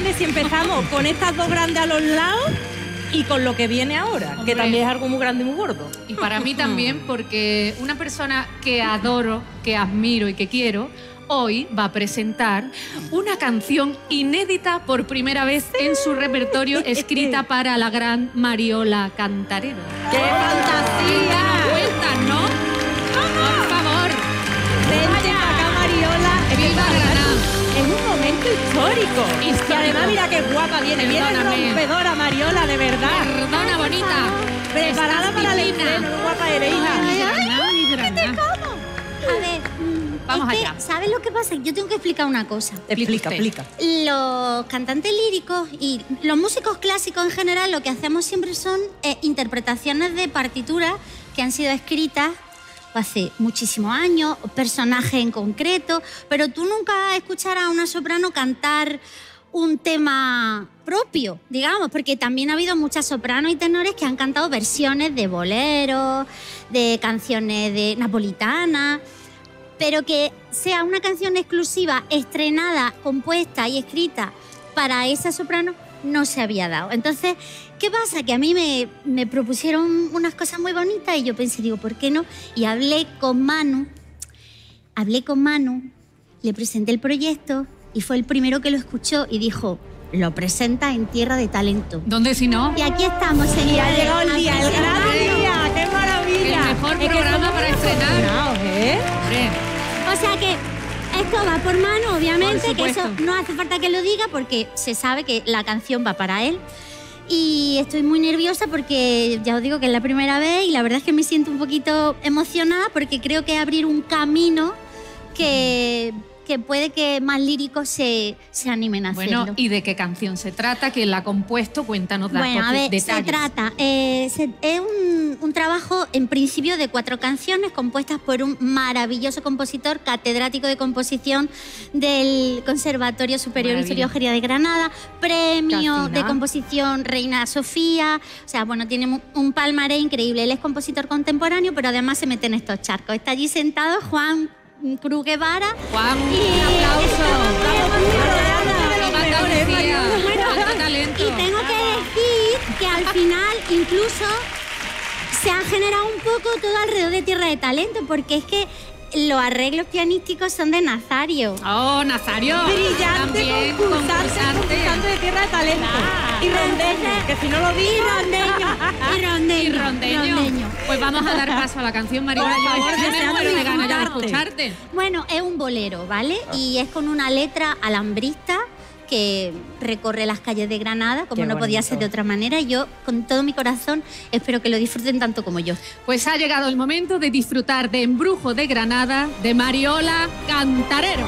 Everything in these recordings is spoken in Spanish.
grande si empezamos con estas dos grandes a los lados y con lo que viene ahora, Hombre, que también es algo muy grande y muy gordo. Y para mí también, porque una persona que adoro, que admiro y que quiero, hoy va a presentar una canción inédita por primera vez en su repertorio, escrita para la gran Mariola Cantarero. ¡Qué fantasía! Vueltas, ¿no? Por favor. Vente acá, Mariola. ¡Viva Granada! Es un momento histórico. Histórico. Y además, mira qué guapa viene. Perdóname. Viene rompedora, Mariola, de verdad. Perdona, bonita. Preparada Estás para el divina. estreno. Qué guapa eres, hija. Ay, Granada. A ver, Vamos es que, allá. ¿sabes lo que pasa? Yo tengo que explicar una cosa. Explica, usted. explica. Los cantantes líricos y los músicos clásicos en general lo que hacemos siempre son interpretaciones de partituras que han sido escritas hace muchísimos años, personajes en concreto, pero tú nunca escucharás a una soprano cantar un tema propio, digamos, porque también ha habido muchas sopranos y tenores que han cantado versiones de boleros, de canciones de napolitanas, pero que sea una canción exclusiva, estrenada, compuesta y escrita para esa soprano, no se había dado. Entonces, ¿qué pasa? Que a mí me propusieron unas cosas muy bonitas y yo pensé, digo, ¿por qué no? Y hablé con Manu, le presenté el proyecto y fue el primero que lo escuchó y dijo, lo presenta en Tierra de Talento. ¿Dónde si no? Y aquí estamos, señores. Y ha llegado el día, el gran presentando. día. ¡Qué maravilla! El mejor Es que programa somos para estrenar. afortunados, ¿eh? Hombre, O sea que esto va por Manu, obviamente, Por que eso supuesto. no hace falta que lo diga porque se sabe que la canción va para él. Y estoy muy nerviosa porque ya os digo que es la primera vez y la verdad es que me siento un poquito emocionada porque creo que abrir un camino que puede que más líricos se animen a hacerlo. bueno, ¿y de qué canción se trata? ¿Quién la ha compuesto? Cuéntanos datos, Bueno, a ver, detalles. se trata, es un trabajo en principio de 4 canciones compuestas por un maravilloso compositor, catedrático de composición del Conservatorio Superior Maravilla. Ildefonso Ríos de Granada, premio Casi de nada. composición Reina Sofía, o sea, bueno, tiene un palmarés increíble. Él es compositor contemporáneo, pero además se mete en estos charcos. Está allí sentado Juan Cruz Guevara. Juan, Y- un aplauso. Vamos, Toma Andalucía, Bueno, cuánto talento. y tengo que decir que al final incluso se ha generado un poco todo alrededor de Tierra de Talento, porque es que los arreglos pianísticos son de Nazario. Oh, Nazario. Brillante También concursante de Tierra de Talento. Y rondeño, que si no lo digo... Y Y rondeño. Pues vamos a dar paso a la canción, Mariola. Por favor, Yo me deseando muero de ganas ya de disfrutarte. escucharte. Bueno, es un bolero, ¿vale? Y es con una letra alambrista que recorre las calles de Granada, como Qué no podía bonito. ser de otra manera. Y yo, con todo mi corazón, espero que lo disfruten tanto como yo. Pues ha llegado el momento de disfrutar de Embrujo de Granada de Mariola Cantarero.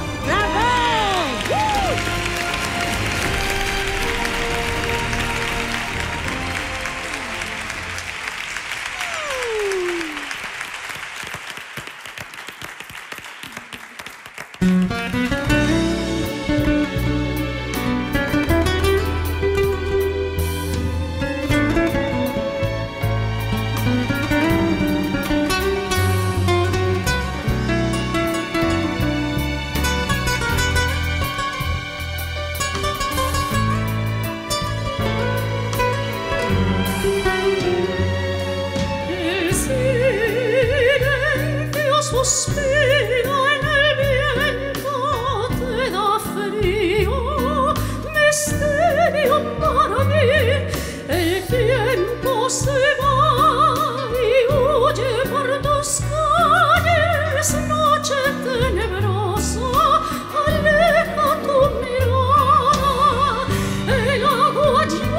El silencio suspira en el viento, te da frío, misterio para mí. El tiempo se va y huye por tus calles, noche tenebrosa, aleja tu mirada, el agua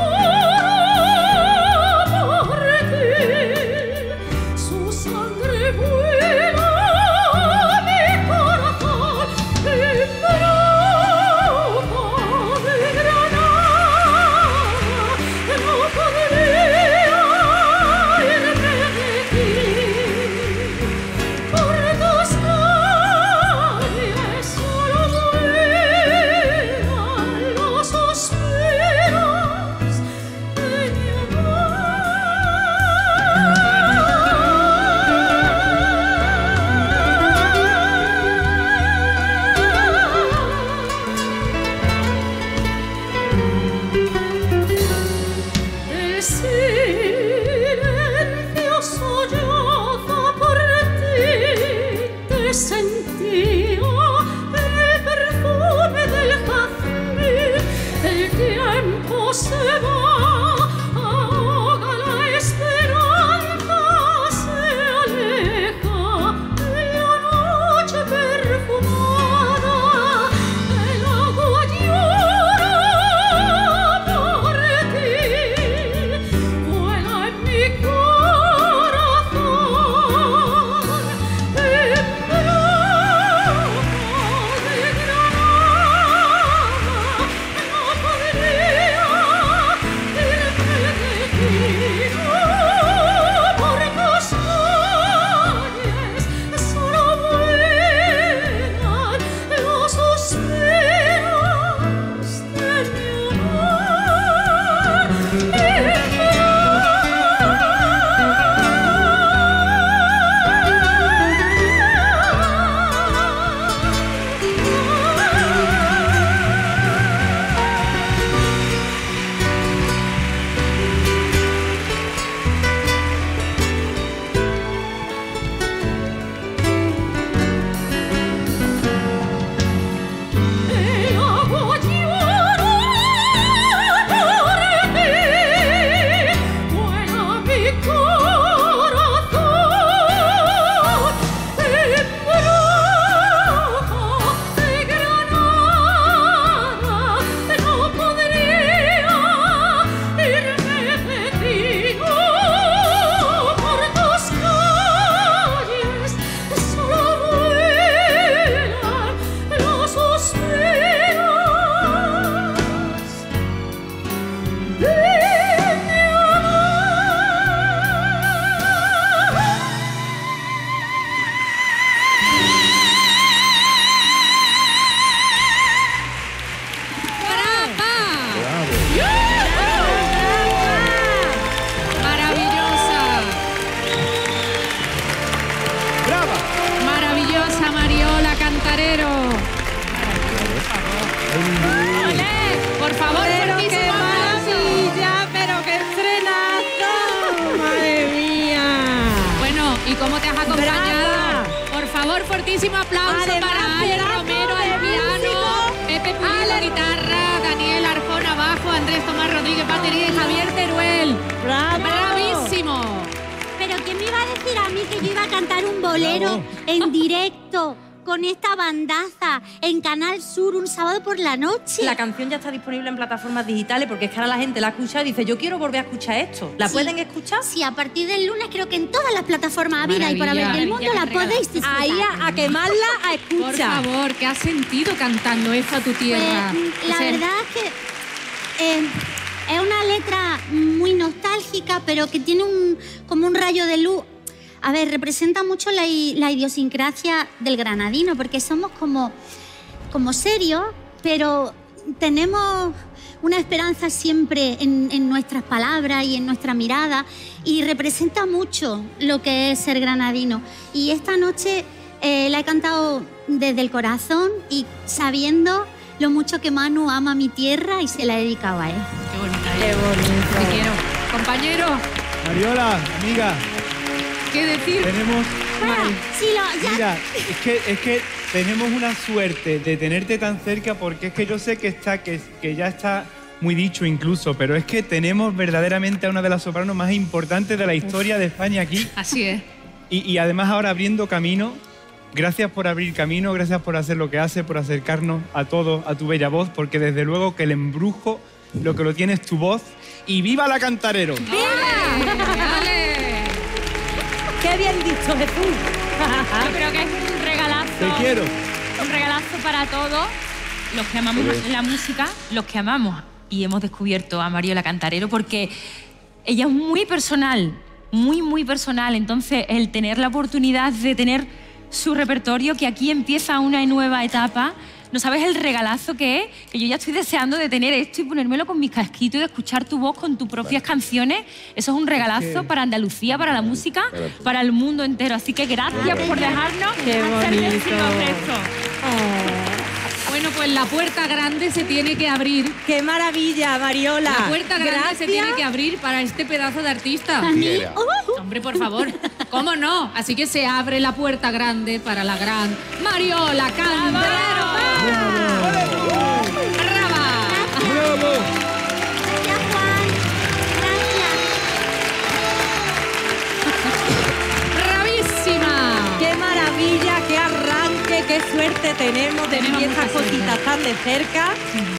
llora por ti, su sangre vuela a mi corazón, embrujo de Granada, no podría ¿Y cómo te has acompañado? ¡Brava! Por favor, fortísimo aplauso Además, para Ale pedazo Romero de al piano, músico. Pepe Pulido guitarra, Daniel Arjona bajo, Andrés Tomás Rodríguez batería y Javier Teruel. ¡Bravo! ¡Bravísimo! Pero ¿quién me iba a decir a mí que yo iba a cantar un bolero en directo con esta bandaza en Canal Sur un sábado por la noche? La canción ya está disponible en plataformas digitales porque es que ahora la gente la escucha y dice yo quiero volver a escuchar esto. ¿La Sí. pueden escuchar? Sí, a partir del lunes creo que en todas las plataformas habidas y por haber del mundo la podéis disfrutar. Ahí a quemarla a Por escuchar. favor, ¿qué has sentido cantando esto a tu tierra? Pues, la O sea, verdad es que es una letra muy nostálgica, pero que tiene como un rayo de luz. A ver, representa mucho la idiosincrasia del granadino, porque somos como serios, pero tenemos una esperanza siempre en nuestras palabras y en nuestra mirada, y representa mucho lo que es ser granadino. Y esta noche la he cantado desde el corazón y sabiendo lo mucho que Manu ama mi tierra y se la he dedicado a él. Qué bonita. Qué bonito. Te quiero. Compañero, Mariola, amiga, ¿qué decir? tenemos... Sí, ya. Mira, es que tenemos una suerte de tenerte tan cerca porque es que yo sé que ya está muy dicho incluso, pero es que tenemos verdaderamente a una de las sopranos más importantes de la historia de España aquí Así es. y además ahora abriendo camino. Gracias por abrir camino, gracias por hacer lo que hace, por acercarnos a todos, a tu bella voz, porque desde luego que el embrujo lo que lo tiene es tu voz. ¡Y viva la Cantarero! ¡Ale! ¡Qué bien dicho, Jesús! Yo creo que es un regalazo. ¡Te quiero! Un regalazo para todos los que amamos la música, los que amamos y hemos descubierto a Mariola Cantarero, porque ella es muy personal, muy personal. Entonces, el tener la oportunidad de tener su repertorio, que aquí empieza una nueva etapa, no sabes el regalazo que es, que yo ya estoy deseando de tener esto y ponérmelo con mis casquitos y de escuchar tu voz con tus propias canciones. Eso es un regalazo para Andalucía, para la música, para el mundo entero. Así que gracias por dejarnos Qué hacer bonito. decirnos esto. Bueno, pues la puerta grande se tiene que abrir. ¡Qué maravilla, Mariola! La puerta grande Gracias. se tiene que abrir para este pedazo de artista. Hombre, por favor. ¿Cómo no? Así que se abre la puerta grande para la gran Mariola Cantarero. ¡Brava! ¡Bravo! Gracias. tenemos de vivir estas cositas tan de cerca.